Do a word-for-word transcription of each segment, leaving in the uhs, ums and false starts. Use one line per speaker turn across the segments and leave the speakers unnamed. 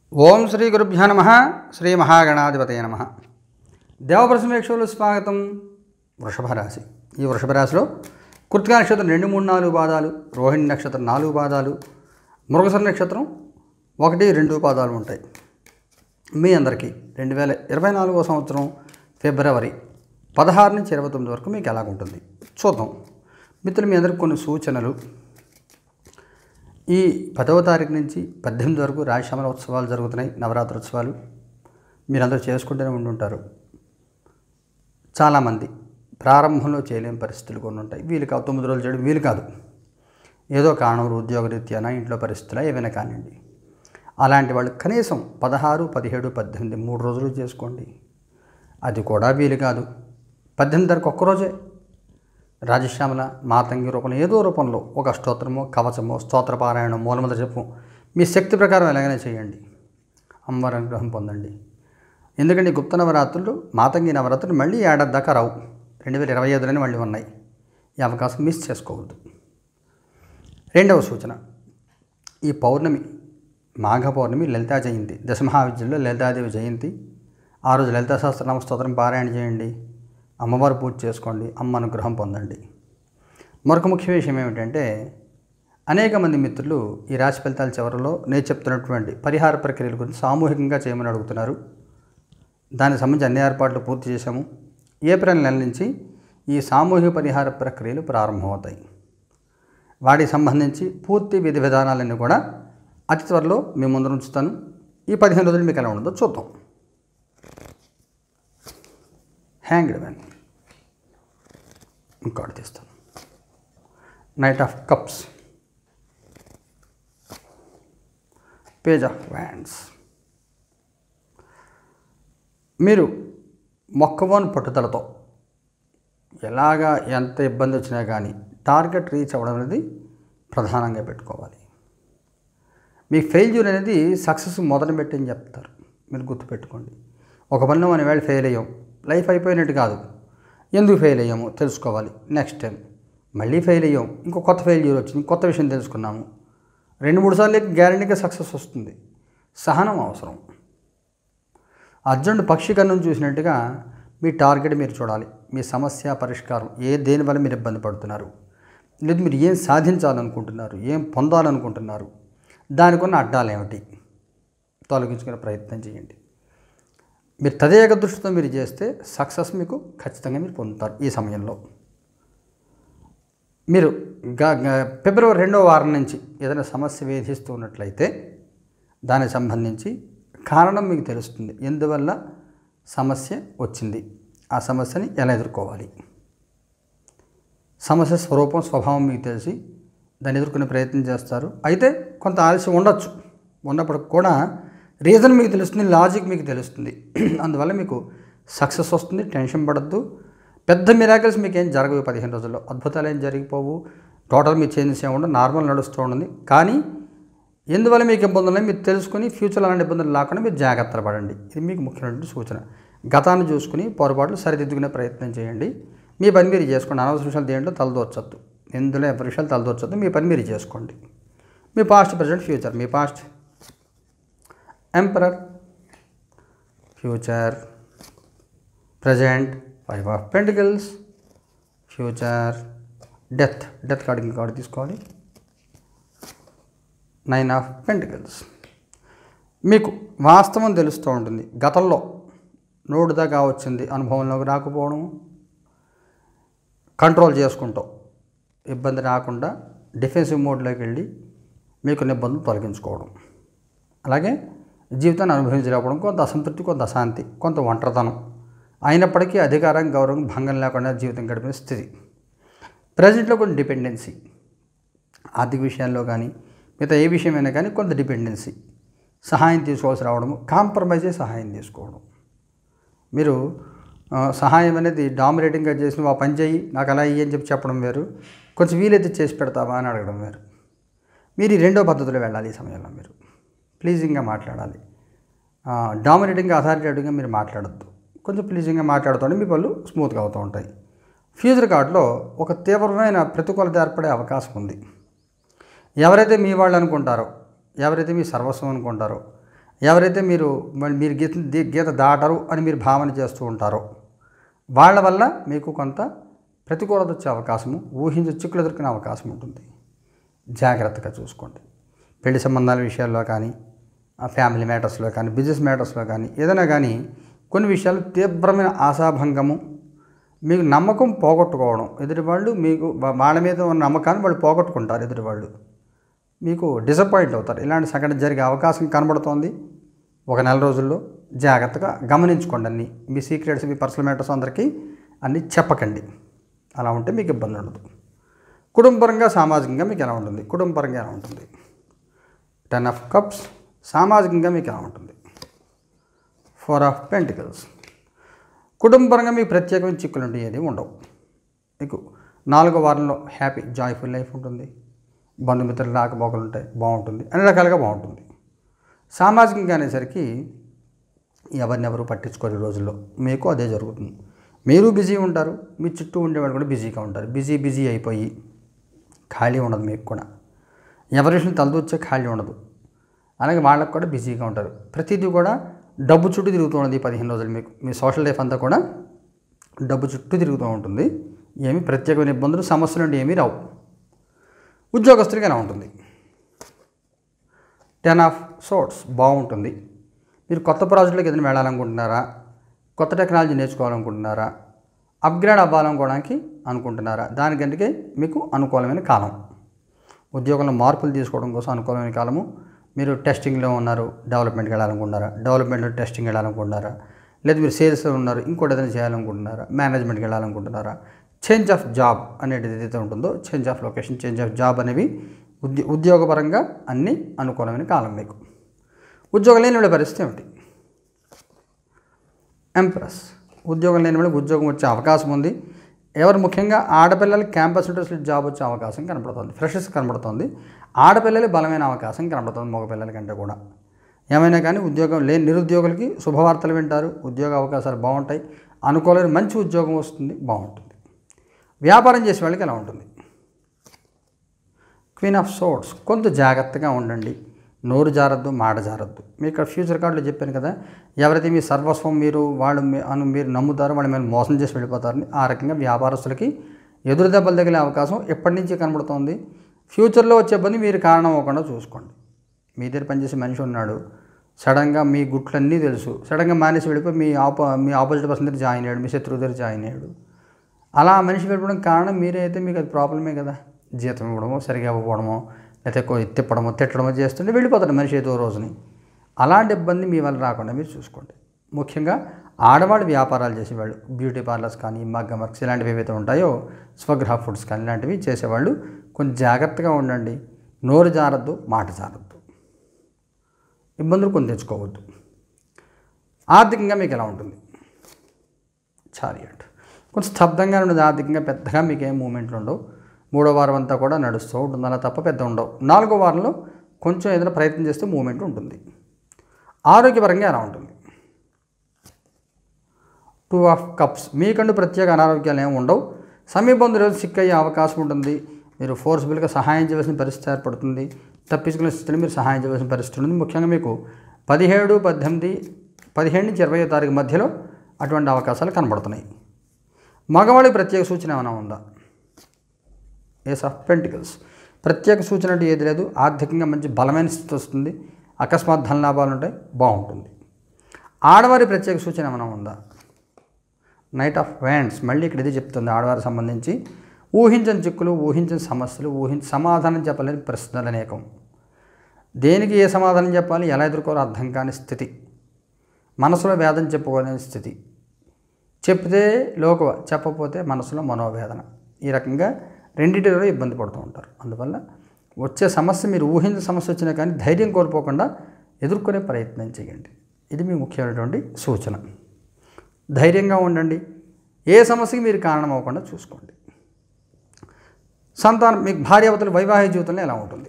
ఓం శ్రీ గురుభ్యో నమః. శ్రీ మహాగణాధిపతయ నమః. దేవప్రసమేక్షలు స్వాగతం. వృషభ రాశి. ఈ వృషభ రాశిలో కృత్తికా నక్షత్రం రెండు మూడు నాలుగు పాదాలు, రోహిణి నక్షత్రం నాలుగు పాదాలు, మృగశిర నక్షత్రం ఒకటి రెండు పాదాలు ఉంటాయి. మీ అందరికీ రెండు వేల ఇరవై నాలుగో సంవత్సరం ఫిబ్రవరి పదహారు నుంచి ఇరవై తొమ్మిది వరకు మీకు ఎలాగుంటుంది చూద్దాం. మిత్రులు, మీ అందరికి కొన్ని సూచనలు. ఈ పదవ తారీఖు నుంచి పద్దెనిమిది వరకు రాజశ్యామల ఉత్సవాలు జరుగుతున్నాయి, నవరాత్రి ఉత్సవాలు. మీరందరూ చేసుకుంటూనే ఉండుంటారు. చాలామంది ప్రారంభంలో చేయలేని పరిస్థితులు కొన్ని ఉంటాయి. వీలు కాదు, తొమ్మిది రోజులు చేయడం వీలు కాదు. ఏదో కారణం, ఉద్యోగరీత్యానా, ఇంట్లో పరిస్థితులు ఏమైనా కానివ్వండి. అలాంటి వాళ్ళు కనీసం పదహారు పదిహేడు పద్దెనిమిది మూడు రోజులు చేసుకోండి. అది కూడా వీలు కాదు. పద్దెనిమిది తారీఖు ఒక్కరోజే రాజశ్యామల మాతంగి రూపంలో ఏదో రూపంలో ఒక స్తోత్రమో, కవచమో, స్తోత్రపారాయణం, మూలమంత్ర జపం మీ శక్తి ప్రకారం ఎలాగైనా చేయండి. అమ్మవారి అనుగ్రహం పొందండి. ఎందుకంటే గుప్త నవరాత్రులు, మాతంగి నవరాత్రులు మళ్ళీ ఏడాది దాకా రావు. రెండు వేల ఇరవై ఐదులోనే మళ్ళీ ఉన్నాయి. ఈ అవకాశం మిస్ చేసుకోవద్దు. రెండవ సూచన, ఈ పౌర్ణమి మాఘ పౌర్ణమి లలితా జయంతి, దశమహావిద్యల్లో లలితాదేవి జయంతి. ఆ రోజు లలితా సహస్రనామ స్తోత్రం పారాయణ చేయండి. అమ్మవారు పూజ చేసుకోండి. అమ్మ అనుగ్రహం పొందండి. మరొక ముఖ్య విషయం ఏమిటంటే, అనేక మంది మిత్రులు ఈ రాశి ఫలితాల చివరిలో నేను చెప్తున్నటువంటి పరిహార ప్రక్రియల గురించి సామూహికంగా చేయమని అడుగుతున్నారు. దానికి సంబంధించి అన్ని ఏర్పాట్లు పూర్తి చేశాము. ఏప్రిల్ నెల నుంచి ఈ సామూహిక పరిహార ప్రక్రియలు ప్రారంభమవుతాయి. వాటికి సంబంధించి పూర్తి విధి విధానాలన్నీ కూడా అతి త్వరలో మీ ముందు ఉంచుతాను. ఈ పదిహేను రోజులు మీకు ఎలా ఉండదో చూద్దాం. హ్యాంగ్డ్ మ్యాన్ ఇంకోటి తీస్తాను. Knight of cups, page of wands. మీరు మొక్కవోని పట్టుదలతో ఎలాగా ఎంత ఇబ్బంది వచ్చినా కానీ టార్గెట్ రీచ్ అవ్వడం అనేది ప్రధానంగా పెట్టుకోవాలి. మీ ఫెయిల్యూర్ అనేది సక్సెస్ మొదలు పెట్టని చెప్తారు. మీరు గుర్తుపెట్టుకోండి. ఒక పనిలో మనం వేళ ఫెయిల్ అయ్యాం, లైఫ్ అయిపోయినట్టు కాదు. ఎందుకు ఫెయిల్ అయ్యామో తెలుసుకోవాలి. నెక్స్ట్ టైం మళ్ళీ ఫెయిల్ అయ్యాం, ఇంకో కొత్త ఫెయిల్యూర్ వచ్చింది, కొత్త విషయం తెలుసుకున్నాము. రెండు మూడు సార్లు గ్యారెంటీగా సక్సెస్ వస్తుంది. సహనం అవసరం. అర్జునుడు పక్షి కన్నును చూసినట్టుగా మీ టార్గెట్ మీరు చూడాలి. మీ సమస్య పరిష్కారం, ఏ దేనివల్ల మీరు ఇబ్బంది పడుతున్నారు, లేదు మీరు ఏం సాధించాలనుకుంటున్నారు, ఏం పొందాలనుకుంటున్నారు, దానికి ఉన్న అడ్డాలు ఏమిటి తొలగించుకునే ప్రయత్నం చేయండి. మీరు తదేక దృష్టితో మీరు చేస్తే సక్సెస్ మీకు ఖచ్చితంగా మీరు పొందుతారు. ఈ సమయంలో మీరు ఫిబ్రవరి రెండవ వారం నుంచి ఏదైనా సమస్య వేధిస్తూ ఉన్నట్లయితే దానికి సంబంధించి కారణం మీకు తెలుస్తుంది. ఎందువల్ల సమస్య వచ్చింది, ఆ సమస్యని ఎలా ఎదుర్కోవాలి, సమస్య స్వరూపం స్వభావం మీకు తెలిసి దాన్ని ఎదుర్కొనే ప్రయత్నం చేస్తారు. అయితే కొంత ఆలస్యం ఉండొచ్చు. ఉన్నప్పటికి కూడా రీజన్ మీకు తెలుస్తుంది, లాజిక్ మీకు తెలుస్తుంది. అందువల్ల మీకు సక్సెస్ వస్తుంది. టెన్షన్ పడద్దు. పెద్ద మిరాకిల్స్ మీకు ఏం జరగవు. పదిహేను రోజుల్లో అద్భుతాలు ఏం జరిగిపోవు. టోటల్ మీ చేంజెస్ ఏమి ఉండవు. నార్మల్ నడుస్తూ ఉంటుంది. కానీ ఎందువల్ల మీకు ఇబ్బందులు ఉన్నాయి మీరు తెలుసుకుని ఫ్యూచర్లో అలాంటి ఇబ్బందులు లేకుండా మీరు జాగ్రత్తలు పడండి. ఇది మీకు ముఖ్యమైనటువంటి సూచన. గతాన్ని చూసుకుని పొరపాట్లు సరిదిద్దుకునే ప్రయత్నం చేయండి. మీ పని మీరు చేసుకోండి. అనవసర విషయాలు దేంట్లో తలదోర్చొద్దు. ఎందులో ఎవరి విషయాలు తలదోర్చొద్దు. మీ పని మీరు చేసుకోండి. మీ పాస్ట్, ప్రజెంట్, ఫ్యూచర్. మీ past emperor, future present five of pentacles, future death. Death card ఇంక కార్డు తీసుకోవాలి. Nine of pentacles. మీకు వాస్తవం తెలుస్తూ ఉంటుంది. గతంలో నోటు దాకా వచ్చింది, అనుభవంలోకి రాకపోవడం, కంట్రోల్ చేసుకుంటాం. ఇబ్బంది రాకుండా డిఫెన్సివ్ మోడ్లోకి వెళ్ళి మీకు ఇబ్బందులు తొలగించుకోవడం. అలాగే జీవితాన్ని అనుభవించలేకపోవడం, కొంత అసంతృప్తి, కొంత అశాంతి, కొంత ఒంటరితనం, అయినప్పటికీ అధికారం, గౌరవం, భంగం లేకుండా జీవితం గడిపిన స్థితి. ప్రజెంట్లో కొన్ని డిపెండెన్సీ, ఆర్థిక విషయాల్లో కానీ మిగతా ఏ విషయమైనా కానీ కొంత డిపెండెన్సీ, సహాయం తీసుకోవాల్సి రావడము, కాంప్రమైజ్ అయ్యి సహాయం తీసుకోవడం. మీరు సహాయం అనేది డామినేటింగ్గా చేసిన ఆ పని చేయి, నాకు అలా ఇయ్యి అని చెప్పి చెప్పడం వేరు, కొంచెం వీలైతే చేసి పెడతావా అని అడగడం వేరు. మీరు ఈ రెండో పద్ధతిలో వెళ్ళాలి. ఈ సమయంలో మీరు ప్లీజింగ్గా మాట్లాడాలి. డామినేటింగ్గా, అథారిటేటివ్గా మీరు మాట్లాడద్దు. కొంచెం ప్లీజింగ్గా మాట్లాడుతుంటే మీ పనులు స్మూత్గా అవుతూ ఉంటాయి. ఫ్యూచర్ కార్డులో ఒక తీవ్రమైన ప్రతికూలత ఏర్పడే అవకాశం ఉంది. ఎవరైతే మీ వాళ్ళు అనుకుంటారో, ఎవరైతే మీ సర్వస్వం అనుకుంటారో ఎవరైతే మీరు మరి మీరు గీత గీత దాటరు అని మీరు భావన చేస్తూ ఉంటారో వాళ్ళ వల్ల మీకు కొంత ప్రతికూలత వచ్చే అవకాశము, ఊహించే చిక్కులు ఎదుర్కొనే అవకాశం ఉంటుంది. జాగ్రత్తగా చూసుకోండి. పెళ్లి సంబంధాల విషయాల్లో కానీ, ఫ్యామిలీ మ్యాటర్స్లో కానీ, బిజినెస్ మ్యాటర్స్లో కానీ ఏదైనా కానీ కొన్ని విషయాలు తీవ్రమైన ఆశాభంగము, మీకు నమ్మకం పోగొట్టుకోవడం, ఎదుటివాళ్ళు మీకు వాళ్ళ మీద ఉన్న నమ్మకాన్ని వాళ్ళు పోగొట్టుకుంటారు, ఎదుటివాళ్ళు మీకు డిసప్పాయింట్ అవుతారు. ఇలాంటి సంఘటన జరిగే అవకాశం కనబడుతోంది ఒక నెల రోజుల్లో. జాగ్రత్తగా గమనించుకోండి. అన్నీ మీ సీక్రెట్స్, మీ పర్సనల్ మ్యాటర్స్ అందరికీ అన్నీ చెప్పకండి. అలా ఉంటే మీకు ఇబ్బంది ఉండదు. కుటుంబపరంగా సామాజికంగా మీకు ఎలా ఉంటుంది? కుటుంబపరంగా ఎలా ఉంటుంది? Ten of cups. సామాజికంగా మీకు ఎలా ఉంటుంది? Four of pentacles. కుటుంబపరంగా మీకు ప్రత్యేకమైన చిక్కులు ఉంటాయి, ఏది ఉండవు. మీకు నాలుగో వారంలో హ్యాపీ జాయ్ఫుల్ లైఫ్ ఉంటుంది. బంధుమిత్రులు రాకపోకలు ఉంటాయి, బాగుంటుంది, అన్ని రకాలుగా బాగుంటుంది. సామాజికంగా అనేసరికి ఎవరినెవరు పట్టించుకోరు రోజుల్లో, మీకు అదే జరుగుతుంది. మీరు బిజీ ఉంటారు, మీ చుట్టూ ఉండేవాళ్ళు కూడా బిజీగా ఉంటారు. బిజీ బిజీ అయిపోయి ఖాళీ ఉండదు మీకు కూడా. ఎవరి విషయం తలదూర్చే ఖాళీ ఉండదు. అలాగే వాళ్ళకు కూడా బిజీగా ఉంటారు. ప్రతిదీ కూడా డబ్బు చుట్టూ తిరుగుతూ ఉంటుంది. పదిహేను రోజులు మీకు మీ సోషల్ లైఫ్ అంతా కూడా డబ్బు చుట్టూ తిరుగుతూ ఉంటుంది. ఏమి ప్రత్యేకమైన ఇబ్బందులు, సమస్యలు అంటే ఏమీ రావు. ఉద్యోగస్తులకి ఎలా ఉంటుంది? Ten of swords. బాగుంటుంది. మీరు కొత్త ప్రాజెక్టులకు ఏదైనా వెళ్ళాలనుకుంటున్నారా? కొత్త టెక్నాలజీ నేర్చుకోవాలనుకుంటున్నారా? అప్గ్రేడ్ అవ్వాలనుకోవడానికి అనుకుంటున్నారా? దానికంటే మీకు అనుకూలమైన కాలం. ఉద్యోగంలో మార్పులు తీసుకోవడం కోసం అనుకూలమైన కాలము. మీరు టెస్టింగ్లో ఉన్నారు, డెవలప్మెంట్కి వెళ్ళాలనుకుంటున్నారా? డెవలప్మెంట్లో టెస్టింగ్ వెళ్ళాలనుకుంటున్నారా? లేదా మీరు సేల్స్లో ఉన్నారు, ఇంకోటి ఏదైనా చేయాలనుకుంటున్నారా? మేనేజ్మెంట్కి వెళ్ళాలనుకుంటున్నారా? చేంజ్ ఆఫ్ జాబ్ అనేది ఏదైతే ఉంటుందో, change of location, change of job అనేవి ఉద్యో ఉద్యోగపరంగా అన్నీ అనుకూలమైన కాలం మీకు. ఉద్యోగం లేని వాళ్ళ పరిస్థితి ఏమిటి? ఎంప్రెస్. ఉద్యోగం లేని వాళ్ళకి ఉద్యోగం వచ్చే అవకాశం ఉంది. ఎవరు ముఖ్యంగా ఆడపిల్లలకి క్యాంపస్ ఇంటర్వ్యూస్లో జాబ్ వచ్చే అవకాశం కనబడుతుంది. ఫ్రెషర్స్ కనబడుతుంది. ఆడపిల్లలకి బలమైన అవకాశం కనబడుతుంది మగపిల్లల కంటే కూడా. ఏమైనా కానీ ఉద్యోగం లేని నిరుద్యోగులకి శుభవార్తలు వింటారు. ఉద్యోగ అవకాశాలు బాగుంటాయి. అనుకూలమైన మంచి ఉద్యోగం వస్తుంది, బాగుంటుంది. వ్యాపారం చేసే వాళ్ళకి ఎలా ఉంటుంది? Queen of swords. కొంత జాగ్రత్తగా ఉండండి. నోరు జారద్దు, మాట జారద్దు. మీకు ఇక్కడ ఫ్యూచర్ కార్డులో చెప్పాను కదా, ఎవరైతే మీ సర్వస్వం మీరు వాళ్ళు అను మీరు నమ్ముతారో వాళ్ళు మీరు మోసం చేసి వెళ్ళిపోతారని. ఆ రకంగా వ్యాపారస్తులకి ఎదురు దెబ్బలు తగిలే అవకాశం ఎప్పటి నుంచి కనబడుతోంది. ఫ్యూచర్లో వచ్చే ఇబ్బంది మీరు కారణం అవ్వకుండా చూసుకోండి. మీ దగ్గర పనిచేసే మనిషి ఉన్నాడు, సడన్గా మీ గుట్లన్నీ తెలుసు, సడన్గా మానేసి వెళ్ళిపోయి మీ ఆపో మీ ఆపోజిట్ పర్సన్ దగ్గర జాయిన్ అయ్యాడు, మీ శత్రువు దగ్గర జాయిన్ అయ్యాడు. అలా మనిషి వెళ్ళిపోవడం కారణం మీరే అయితే మీకు అది ప్రాబ్లమే కదా. జీతం ఇవ్వడమో, సరిగా ఇవ్వకపోవడమో, లేకపోతే తిప్పడమో తిట్టడమో చేస్తుంటే వెళ్ళిపోతాడు మనిషి ఏదో రోజుని. అలాంటి ఇబ్బంది మీ వల్ల రాకుండా మీరు చూసుకోండి. ముఖ్యంగా ఆడవాళ్ళు వ్యాపారాలు చేసేవాళ్ళు, బ్యూటీ పార్లర్స్ కానీ, మగ్గం వర్క్స్ ఇలాంటివి ఏవైతే ఉంటాయో, స్వగృహ ఫుడ్స్ కానీ ఇలాంటివి చేసేవాళ్ళు కొంచెం జాగ్రత్తగా ఉండండి. నోరు జారద్దు, మాట జారద్దు. ఇబ్బందులు కొని తెచ్చుకోవద్దు. ఆర్థికంగా మీకు ఎలా ఉంటుంది? చారియట్. కొంచెం స్తబ్దంగా ఉండదు ఆర్థికంగా. పెద్దగా మీకు ఏం మూమెంట్లు ఉండవు. మూడో వారం అంతా కూడా నడుస్తూ ఉంటుంది, అలా తప్ప పెద్ద ఉండవు. నాలుగో వారంలో కొంచెం ఏదైనా ప్రయత్నం చేస్తే మూమెంట్ ఉంటుంది. ఆరోగ్యపరంగా ఎలా ఉంటుంది? Two of cups. మీకంటూ ప్రత్యేక అనారోగ్యాలు ఏమి ఉండవు. సమీప బంధువులు సిక్ అయ్యే అవకాశం ఉంటుంది. మీరు ఫోర్స్ఫుల్గా సహాయం చేయవలసిన పరిస్థితి ఏర్పడుతుంది. తప్పించుకునే స్థితిలో మీరు సహాయం చేయవలసిన పరిస్థితి ఉంటుంది. ముఖ్యంగా మీకు పదిహేడు పద్దెనిమిది పదిహేడు నుంచి ఇరవై తారీఖు మధ్యలో అటువంటి అవకాశాలు కనబడుతున్నాయి. మగవాళ్ళకి ప్రత్యేక సూచన ఏమైనా ఉందా? Ace of pentacles. ప్రత్యేక సూచన అంటే ఏది లేదు. ఆర్థికంగా మంచి బలమైన స్థితి వస్తుంది. అకస్మాత్ ధన లాభాలు ఉంటాయి, బాగుంటుంది. ఆడవారి ప్రత్యేక సూచన ఏమైనా ఉందా? Knight of wands. మళ్ళీ ఇక్కడ ఇది చెప్తుంది ఆడవారికి సంబంధించి. ఊహించని చిక్కులు, ఊహించని సమస్యలు, ఊహించి సమాధానం చెప్పలేని ప్రశ్నలు అనేకం. దేనికి ఏ సమాధానం చెప్పాలి, ఎలా ఎదుర్కోవాలో అర్థం కాని స్థితి. మనసులో వేదన చెప్పుకోలేని స్థితి. చెప్తే లోకువ, చెప్పకపోతే మనసులో మనోవేదన. ఈ రకంగా రెండింటిలో ఇబ్బంది పడుతూ ఉంటారు. అందువల్ల వచ్చే సమస్య మీరు ఊహించిన సమస్య వచ్చినా కానీ ధైర్యం కోల్పోకుండా ఎదుర్కొనే ప్రయత్నం చేయండి. ఇది మీ ముఖ్యమైనటువంటి సూచన. ధైర్యంగా ఉండండి. ఏ సమస్యకి మీరు కారణం అవ్వకుండా చూసుకోండి. సంతానం, మీకు భార్యాభర్తల వైవాహిక జీవితంలో ఎలా ఉంటుంది?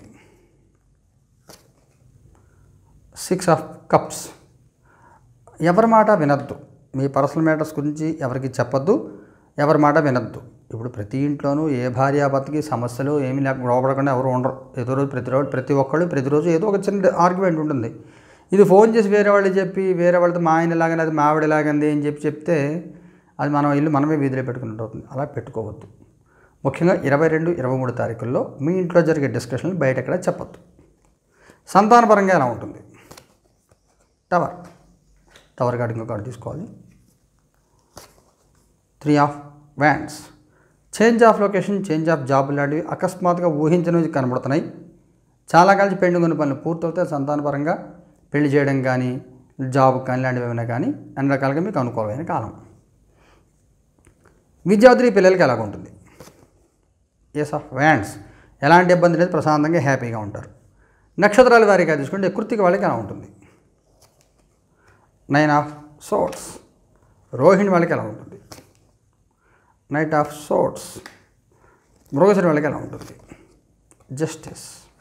Six of cups. ఎవరి మాట వినద్దు. మీ పర్సనల్ మ్యాటర్స్ గురించి ఎవరికి చెప్పొద్దు, ఎవరి మాట వినద్దు. ఇప్పుడు ప్రతి ఇంట్లోనూ ఏ భార్యాభర్తకి సమస్యలు ఏమీ లేక గొడవపడకుండా ఎవరు ఉండరు. ఏదో రోజు ప్రతిరోజు ప్రతి ఒక్కళ్ళు ప్రతిరోజు ఏదో ఒక చిన్న ఆర్గ్యుమెంట్ ఉంటుంది. ఇది ఫోన్ చేసి వేరే వాళ్ళు చెప్పి వేరే వాళ్ళతో మా ఆయన ఇలాగని అది మా ఆవిడ ఇలాగంది అని చెప్పి చెప్తే అది మనం ఇల్లు మనమే వీధిలో పెట్టుకున్నట్టు అవుతుంది. అలా పెట్టుకోవద్దు. ముఖ్యంగా ఇరవై రెండు ఇరవై మూడు తారీఖుల్లో మీ ఇంట్లో జరిగే డిస్కషన్లు బయట ఎక్కడ చెప్పద్దు. సంతానపరంగా ఎలా ఉంటుంది? టవర్ టవర్ కార్డు ఇంకో కార్డు తీసుకోవాలి. Three of wands. Change of location, change of job లాంటివి అకస్మాత్తుగా ఊహించినవి కనబడుతున్నాయి. చాలా కలిసి పెండింగ్ ఉన్న పనులు పూర్తవుతాయి. సంతానపరంగా పెళ్లి చేయడం కానీ జాబ్ కానీ లాంటివి ఏమైనా కానీ అన్ని రకాలుగా మీకు అనుకూలమైన కాలం. విద్యార్థి పిల్లలకి ఎలాగ ఉంటుంది? Ace of wands. ఎలాంటి ఇబ్బంది లేదు, ప్రశాంతంగా హ్యాపీగా ఉంటారు. నక్షత్రాల వారీగా తీసుకుంటే కృత్తిక వాళ్ళకి ఎలా ఉంటుంది? Nine of swords. రోహిణి వాళ్ళకి ఎలా ఉంటుంది? Knight of swords. మృగశిర వాళ్ళకి ఎలా ఉంటుంది? జస్టిస్.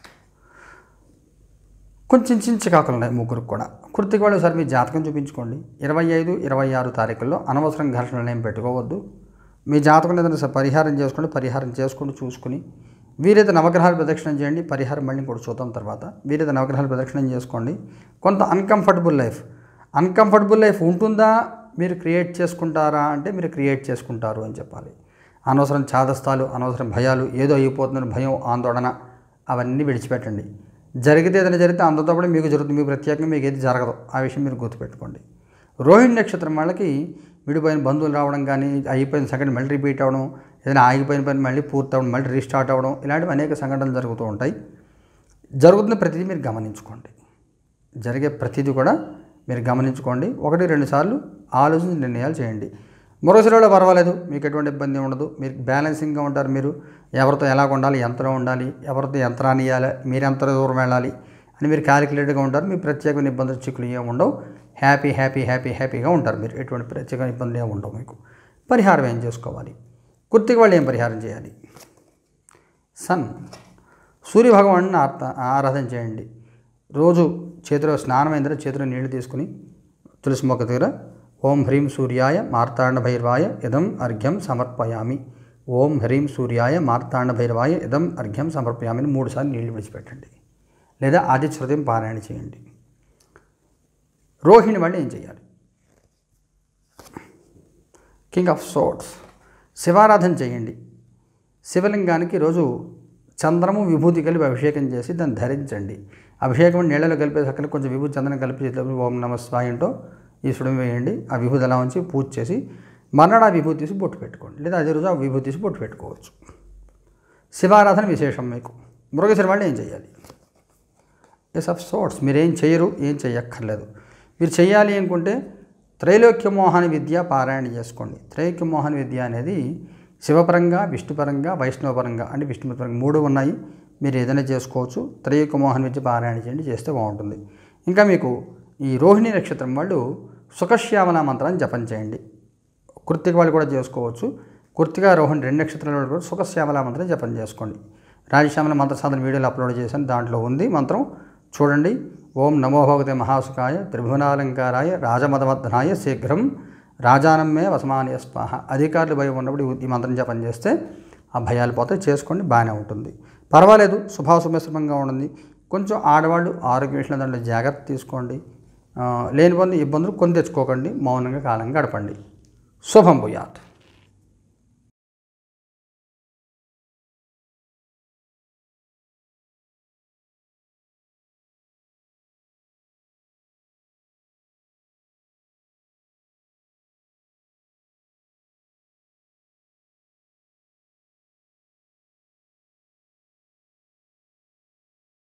కొంచెం చిన్న చికాకులు ఉన్నాయి ముగ్గురికి కూడా. కృత్తిక వాళ్ళు ఒకసారి మీ జాతకం చూపించుకోండి. ఇరవై ఐదు ఇరవై ఆరు తారీఖుల్లో అనవసరం ఘర్షణలు ఏం పెట్టుకోవద్దు. మీ జాతకం ఏదైనా పరిహారం చేసుకోండి. పరిహారం చేసుకుంటూ చూసుకుని వీరైతే నవగ్రహాలు ప్రదక్షిణం చేయండి. పరిహారం మళ్ళీ కూడా చూద్దాం తర్వాత. వీరైతే నవగ్రహాలు ప్రదక్షిణం చేసుకోండి. కొంత అన్కంఫర్టబుల్ లైఫ్ అన్కంఫర్టబుల్ లైఫ్ ఉంటుందా, మీరు క్రియేట్ చేసుకుంటారా అంటే మీరు క్రియేట్ చేసుకుంటారు అని చెప్పాలి. అనవసరం చాదస్తాలు, అనవసరం భయాలు, ఏదో అయిపోతుందని భయం, ఆందోళన అవన్నీ విడిచిపెట్టండి. జరిగితే ఏదైనా జరిగితే అందరితో కూడా మీకు జరుగుతుంది. మీకు ప్రత్యేకంగా మీకు ఏది జరగదు. ఆ విషయం మీరు గుర్తుపెట్టుకోండి. రోహిణి నక్షత్రం వాళ్ళకి విడిపోయిన బంధువులు రావడం కానీ, అయిపోయిన సంఘటన మళ్ళీ రిపీట్ అవ్వడం, ఏదైనా ఆగిపోయిన పని మళ్ళీ పూర్తి అవ్వడం, మళ్ళీ రీస్టార్ట్ అవ్వడం, ఇలాంటివి అనేక సంఘటనలు జరుగుతూ ఉంటాయి. జరుగుతున్న ప్రతిదీ మీరు గమనించుకోండి. జరిగే ప్రతిదీ కూడా మీరు గమనించుకోండి. ఒకటి రెండు సార్లు ఆలోచించి నిర్ణయాలు చేయండి. మరోసారిలో పర్వాలేదు, మీకు ఎటువంటి ఇబ్బంది ఉండదు. మీరు బ్యాలెన్సింగ్గా ఉంటారు. మీరు ఎవరితో ఎలా ఉండాలి, ఎంతలో ఉండాలి, ఎవరితో యంత్రాన్ని ఇవ్వాలి, మీరు ఎంత దూరం వెళ్ళాలి అని మీరు క్యాలిక్యులేట్గా ఉంటారు. మీ ప్రత్యేకమైన ఇబ్బందులు చిక్కులు ఏమి ఉండవు. హ్యాపీ హ్యాపీ హ్యాపీ హ్యాపీగా ఉంటారు. మీరు ఎటువంటి ప్రత్యేకమైన ఇబ్బందులు ఏమి ఉండవు. మీకు పరిహారం ఏం చేసుకోవాలి? కృత్తిక వాళ్ళు ఏం పరిహారం చేయాలి? సన్ సూర్యభగవాన్ని ఆరాధన చేయండి. రోజు చేతిలో స్నానమైన తర్వాత చేతిలో నీళ్లు తీసుకుని తులసి మొక్క దగ్గర ఓం హ్రీం సూర్యాయ మార్తాండ భైరవాయ ఇదం అర్ఘ్యం సమర్పయామి, ఓం హ్రీం సూర్యాయ మార్తాండ భైరవాయ ఇదం అర్ఘ్యం సమర్పయామి అని మూడు సార్లు నీళ్లు విడిచిపెట్టండి. లేదా ఆదిత్య హృదయం పారాయణ చేయండి. రోహిణి వాళ్ళు ఏం చేయాలి? King of swords. శివారాధన చేయండి. శివలింగానికి రోజు చంద్రము విభూతి కలిపి అభిషేకం చేసి దాన్ని ధరించండి. అభిషేకం నీళ్ళలో కలిపేసి అక్కడ కొంచెం విభూతి చంద్రం కలిపి చేతిలో ఓం నమ శివాయ అంటూ ఈశ్వరం వేయండి. ఆ విభూతి అలా ఉంచి పూజ చేసి మర్నాడు ఆ విభూతి తీసి బొట్టు పెట్టుకోండి. లేదా అదే రోజు ఆ విభూతి తీసి బొట్టు పెట్టుకోవచ్చు. శివారాధన విశేషం మీకు. మృగశిర వాళ్ళు ఏం చేయాలి? Ace of swords. మీరేం చేయరు, ఏం చేయక్కర్లేదు. మీరు చేయాలి అనుకుంటే త్రైలోక్య మోహన విద్య పారాయణ చేసుకోండి. త్రైలోక్య మోహన విద్య అనేది శివపరంగా, విష్ణుపరంగా, వైష్ణవపరంగా అంటే విష్ణుపరంగా మూడు ఉన్నాయి. మీరు ఏదైనా చేసుకోవచ్చు. త్రైలోక్య మోహన విద్య పారాయణ చేయండి, చేస్తే బాగుంటుంది. ఇంకా మీకు ఈ రోహిణి నక్షత్రం వాళ్ళు సుఖశ్యామల మంత్రాన్ని జపం చేయండి. కృత్తిక వాళ్ళు కూడా చేసుకోవచ్చు. కృత్తిక రోహిణి రెండు నక్షత్రాల వాళ్ళు కూడా సుఖశ్యామల మంత్రం జపం చేసుకోండి. రాజశ్యామల మంత్ర సాధన వీడియోలు అప్లోడ్ చేశాను, దాంట్లో ఉంది మంత్రం, చూడండి. ఓం నమో భగవతే మహాసుఖాయ త్రిభువనాలంకారాయ రాజమదమధ్నాయ శీఘ్రం రాజానమ్మే వసమానయ స్వాహ. అధికారులు భయం ఉన్నప్పుడు ఈ మంత్రం జపం చేస్తే ఆ భయాలు పోతే చేసుకోండి, బాగానే ఉంటుంది. పర్వాలేదు, శుభాశుభశ్రమంగా ఉంటుంది. కొంచెం ఆడవాళ్ళు ఆరోగ్య విషయంలో దాంట్లో జాగ్రత్త తీసుకోండి. లేని పొంది ఇబ్బందులు కొని తెచ్చుకోకండి. మౌనంగా కాలం గడపండి. శుభం భూయాత్.